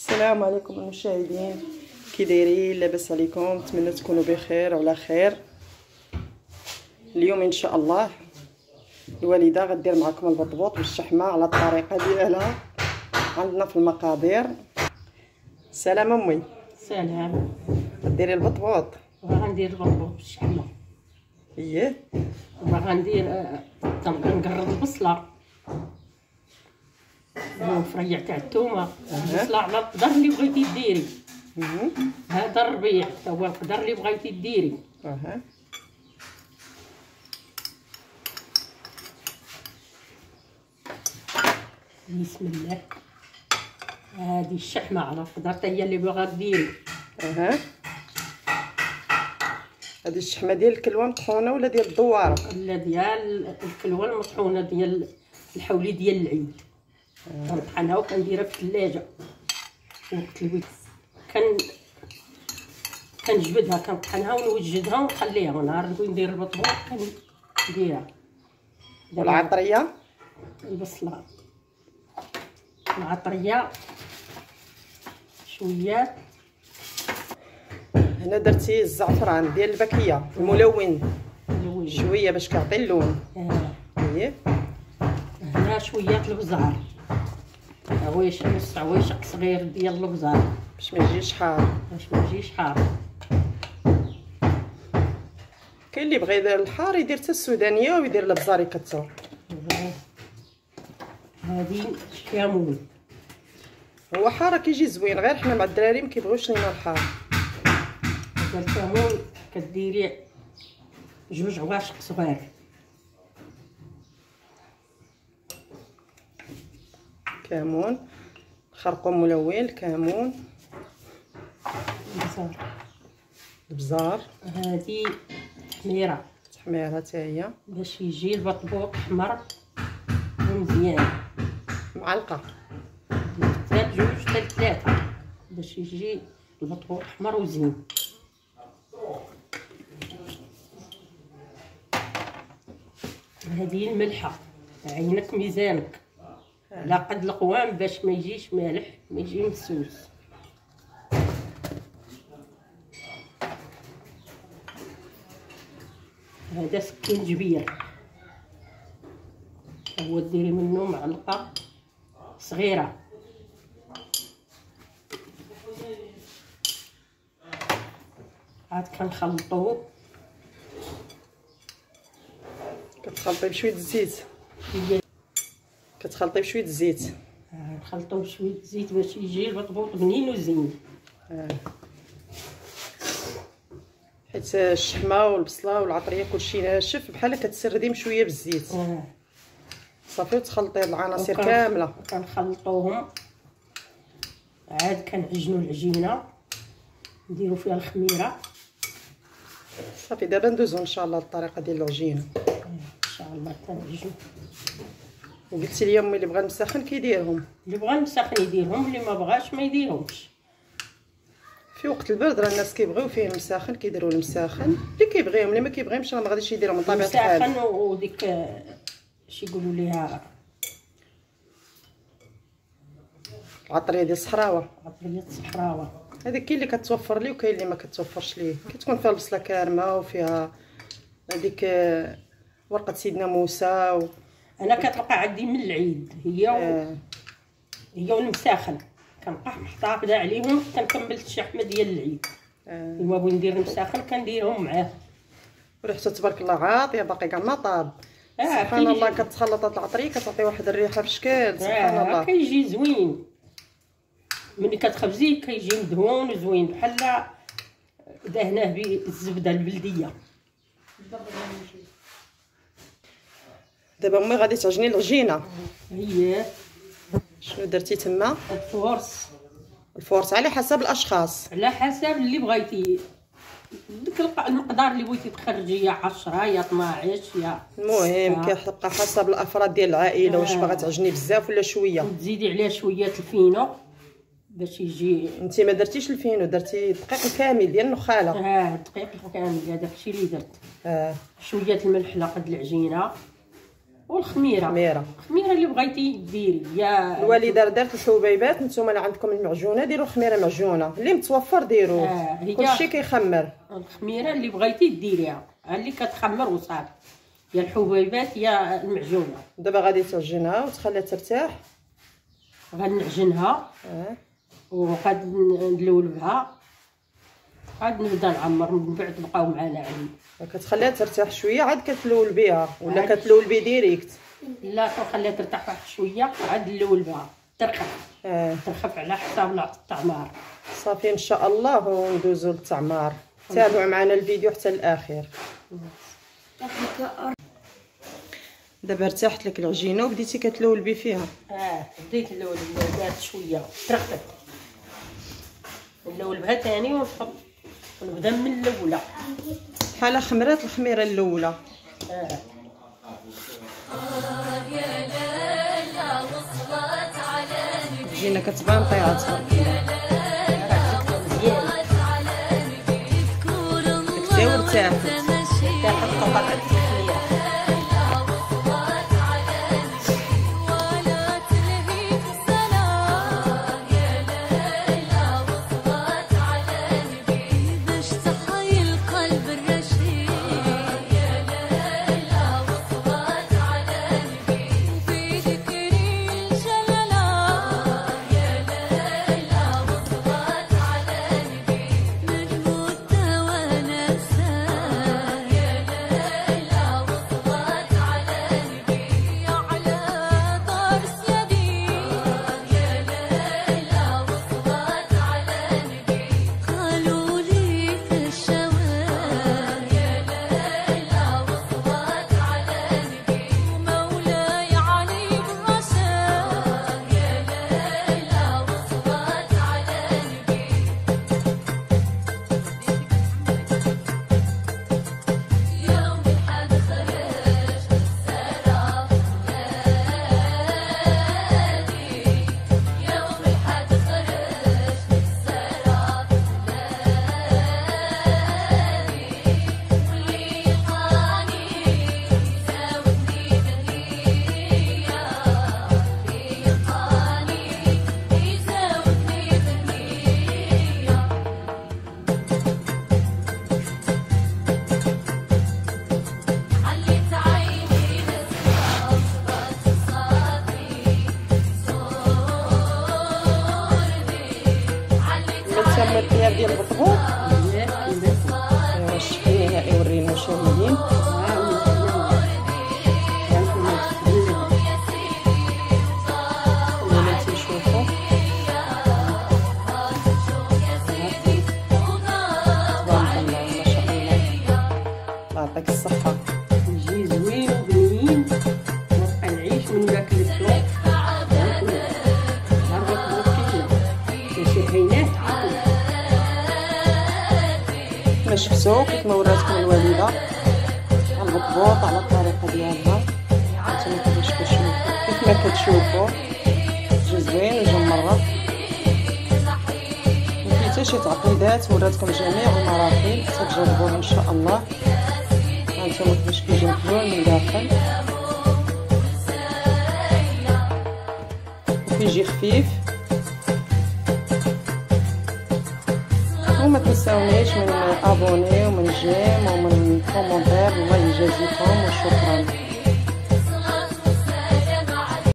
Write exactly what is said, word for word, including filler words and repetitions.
السلام عليكم المشاهدين، كي دايرين؟ لاباس عليكم؟ نتمنى تكونوا بخير وعلى خير. اليوم ان شاء الله الوالده غدير معكم البطبوط بالشحمه على الطريقه ديالها عندنا في المقادير. سلام امي. سلام. غديري البطبوط؟ غندير البطبوط بالشحمه. اييه. وغندير كنقرب البصله والفريع تاع الثومه، البصله على القدر اللي بغيتي ديري. هذا الربيع هو القدر اللي بغيتي ديري. اها. بسم الله. هذه الشحمه على القدر حتى هي اللي باغا ديري. اها. هذه الشحمه ديال الكلوه مطحونه ولا ديال الدواره؟ لا، ديال الكلوه المطحونه ديال الحولي ديال العيد. كنطحنها وكنديرها في الثلاجه وقت الويت. كن كنجبدها كنطحنها ونوجدها ونخليها، ونهار نبغي ندير البطبوط كنديرها. والعطريه؟ البصله العطريه شويه. هنا درتي الزعفران ديال الباكيه الملون ملون شويه باش كيعطي اللون. اه. اييه. هنا شويه البزار، عويش نص عويشق صغير ديال البزار باش ما يجيش حار. باش ما يجيش حار. كاين اللي بغى يدير الحار يدير حتى السودانيه ويدير الابزار يكثر. هذه كامون. هو حار كيجي زوين، غير حنا مع الدراري ما كيبغيوش لينا الحار. هذا الكامون كديري جوج عواشق صغار. كمون، خرقوم ملون، الكمون، البزار. البزار. هذه تحميره تحميرها حتى هي باش يجي البطبوط احمر ومزيان. معلقه حتى جوج حتى ثلاثه باش يجي البطبوط احمر وزين. هذه الملحه، عينك ميزانك على قد القوام باش ما يجيش مالح، ما يجي مسوس. هذا سكينجبير، هو ديري منه معلقه صغيره. عاد كنخلطوه. كتخلطي بشويه الزيت. كتخلطي بشويه الزيت. نخلطوه بشويه الزيت باش يجي البطبوط بنين وزين. آه. حيت الشحمه والبصله والعطريه كلشي ناشف، بحال كتسردي بشويه بالزيت. آه. صافي وتخلطي العناصر كامله. كنخلطوهم، عاد كنعجنوا العجينه، نديروا فيها الخميره. صافي دابا ندوزو ان شاء الله الطريقه ديال العجينه. ان شاء الله كنعجنوا. وقلتي لي امي اللي بغى المسخن كيديرهم، اللي بغى المسخن يديرهم، اللي ما بغاش ما يديرهمش. في وقت البرد راه الناس كيبغيو فيه المساخن كيديروا المساخن، اللي كيبغيهم اللي ما كيبغيهمش راه ما غاديش يديرهم من طبيعه الحال. المسخن وديك اش يقولوا ليها العطريه ديال الصحراوه، عطريه الصحراوه. هذيك كاين اللي كتوفر ليه وكاين اللي ما كتوفرش ليه. كتكون فيها البصله كارمه وفيها هذيك ورقه سيدنا موسى و... انا كتلقى عندي من العيد هي و... آه. هي والمساخن كنبقى محتفظه عليهم حتى نكمل الشحمه ديال العيد. آه. الا بغيت ندير المساخن كنديرهم معاه. وريحته تبارك الله عاطيه باقي كاع ما طاب. آه. سبحان الله كتخلطات العطريه كتعطي واحد الريحه بشكل سبحان آه. الله. كيجي زوين ملي كتخبزيه، كيجي مدهون وزوين بحال دهناه بالزبده البلديه. دابا امي غادي تعجني العجينه. هي شنو درتي تما؟ الفورس الفورس على حسب الاشخاص، على حسب اللي بغيتي، ديك المقدار اللي بغيتي تخرجي، يا عشرة يا اثناش يا المهم كيبقى حسب الافراد ديال العائله. آه. واش باغا تعجني بزاف ولا شويه. وتزيدي عليه شويه الفينو باش يجي. انت ما درتيش الفينو، درتي الدقيق الكامل ديال النخاله. اه الدقيق الكامل هذاك الشيء اللي درت. اه شويه الملح على قد العجينه. والخميره خميره الخميره اللي بغيتي ديري يا الوالده دارت الحبيبات. نتوما اللي عندكم المعجونه ديروا خميره معجونه اللي متوفر ديروه. آه هي كلشي كيخمر. الخميره اللي بغيتي ديريها اللي كتخمر وصافي، يا الحبيبات يا المعجونه. دابا غادي تعجنها وتخليها ترتاح. غنعجنها اه وغادي نلولبها، غادي نبدا نعمر من بعد بقاو معنا علي. كتخليها ترتاح شويه عاد كتلول بها ولا عاد. كتلول بي ديريكت؟ لا كنخليها ترتاح واحد شويه عاد نلول بها ترخف. اه ترخف على حساب التعمار. صافي ان شاء الله وندوزو للتعمار. تابعوا معنا الفيديو حتى الاخير. دابا ارتاحت لك العجينه وبديتي كتلولبي فيها. اه بديت نلول بها شويه ترخف، نلول بها ثاني ونحط ونبدا من الاولى بحال خمرات الخميره الاولى. اه العجينه كتبان طيعتها مزيان داكشي وارتاحت. تاخذ قطعه الخميره. تم الطياب ديال البطبوط. ايوا الشكل النهائي وري المشاهدين. ولا تيشوفوا تبارك الله ما شاء الله. الله يعطيك الصحه. يجي زوين وبنين نبقى نعيش من داك السوق. كما شفتوا كيف ما وراتكم الوالده البطبوط على الطريقه ديالها. هانتوما كيفاش كتشوفوا كيف ما كتشوفوا جا زوين وجا مرة. مفيه حتى شي تعقيدات، وراتكم جميع المراحل حتى تجربوه ان شاء الله. هانتوما كيفاش كيجي مخلول من داخل وكيجي خفيف. وما تنساونيش من ابوني ومن جيم ومن كومونتير. الله يجازيكم وشكرا.